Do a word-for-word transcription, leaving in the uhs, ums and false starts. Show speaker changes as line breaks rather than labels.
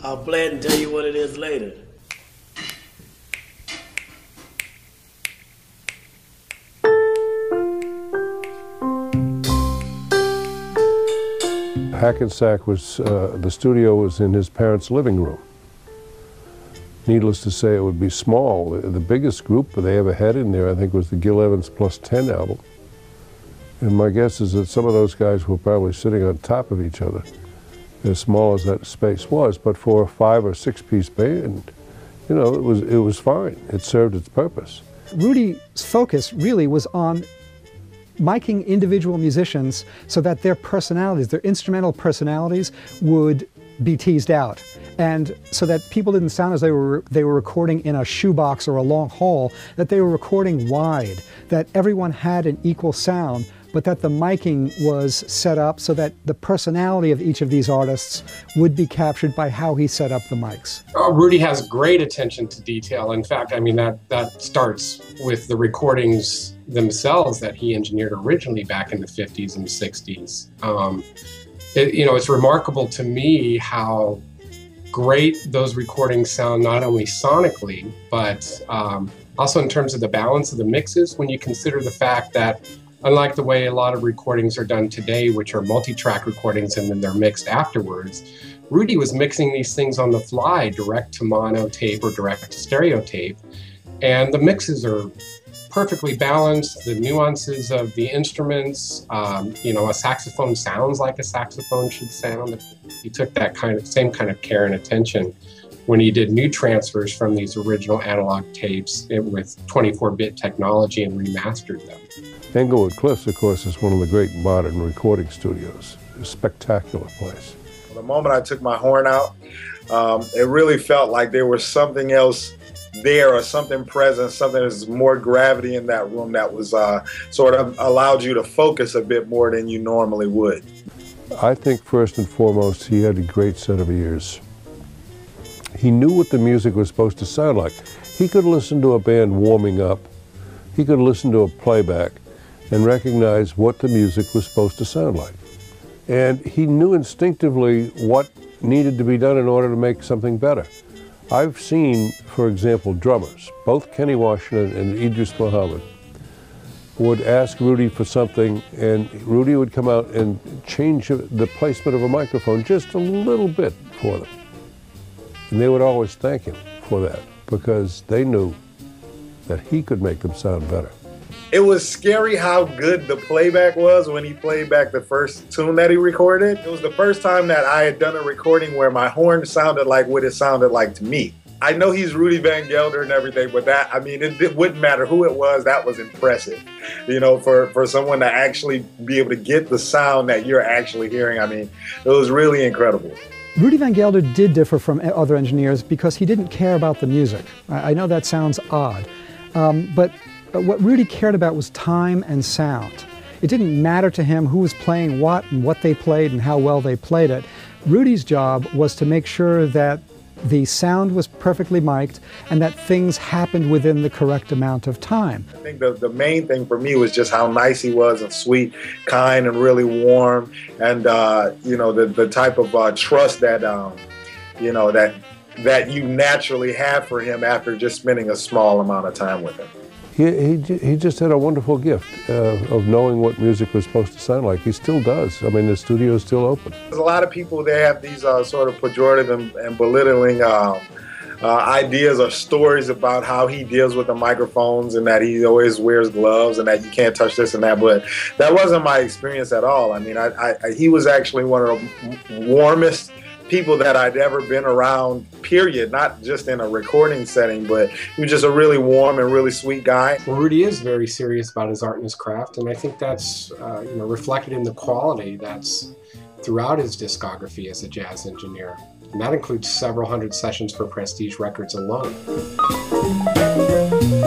I'll play it and tell you what it is later.
Hackensack was, uh, the studio was in his parents' living room. Needless to say, it would be small. The biggest group they ever had in there, I think, was the Gil Evans Plus ten album. And my guess is that some of those guys were probably sitting on top of each other, as small as that space was. But for a five or six piece band, you know, it was, it was fine. It served its purpose.
Rudy's focus really was on miking individual musicians so that their personalities, their instrumental personalities, would be teased out, and so that people didn't sound as they were they were recording in a shoebox or a long hall, that they were recording wide, that everyone had an equal sound, but that the miking was set up so that the personality of each of these artists would be captured by how he set up the mics.
Oh, Rudy has great attention to detail. In fact, I mean, that, that starts with the recordings themselves that he engineered originally back in the fifties and sixties. Um, it, you know, it's remarkable to me how great those recordings sound, not only sonically, but um, also in terms of the balance of the mixes, when you consider the fact that, unlike the way a lot of recordings are done today, which are multi-track recordings and then they're mixed afterwards, Rudy was mixing these things on the fly, direct to mono tape or direct to stereo tape. And the mixes are perfectly balanced, the nuances of the instruments, um, you know, a saxophone sounds like a saxophone should sound. He took that kind of same kind of care and attention when he did new transfers from these original analog tapes with twenty-four bit technology and remastered them.
Englewood Cliffs, of course, is one of the great modern recording studios. A spectacular place.
The moment I took my horn out, um, it really felt like there was something else there, or something present, something there's more gravity in that room that was uh, sort of allowed you to focus a bit more than you normally would.
I think first and foremost, he had a great set of ears. He knew what the music was supposed to sound like. He could listen to a band warming up, he could listen to a playback and recognize what the music was supposed to sound like. And he knew instinctively what needed to be done in order to make something better. I've seen, for example, drummers, both Kenny Washington and Idris Muhammad, would ask Rudy for something, and Rudy would come out and change the placement of a microphone just a little bit for them. And they would always thank him for that, because they knew that he could make them sound better.
It was scary how good the playback was when he played back the first tune that he recorded. It was the first time that I had done a recording where my horn sounded like what it sounded like to me. I know he's Rudy Van Gelder and everything, but that, I mean, it, it wouldn't matter who it was, that was impressive. You know, for, for someone to actually be able to get the sound that you're actually hearing, I mean, it was really incredible.
Rudy Van Gelder did differ from other engineers because he didn't care about the music. I, I know that sounds odd, um, but But what Rudy cared about was time and sound. It didn't matter to him who was playing what and what they played and how well they played it. Rudy's job was to make sure that the sound was perfectly mic'd and that things happened within the correct amount of time.
I think the, the main thing for me was just how nice he was, and sweet, kind, and really warm, and uh, you know, the, the type of uh, trust that, um, you know, that, that you naturally have for him after just spending a small amount of time with him.
He, he, he just had a wonderful gift uh, of knowing what music was supposed to sound like. He still does. I mean, the studio is still open.
There's a lot of people, they have these uh, sort of pejorative and, and belittling um, uh, ideas or stories about how he deals with the microphones, and that he always wears gloves and that you can't touch this and that, but that wasn't my experience at all. I mean, I, I, he was actually one of the warmest people that I'd ever been around, period, not just in a recording setting, but he was just a really warm and really sweet guy.
Well, Rudy is very serious about his art and his craft, and I think that's uh, you know, reflected in the quality that's throughout his discography as a jazz engineer. And that includes several hundred sessions for Prestige Records alone.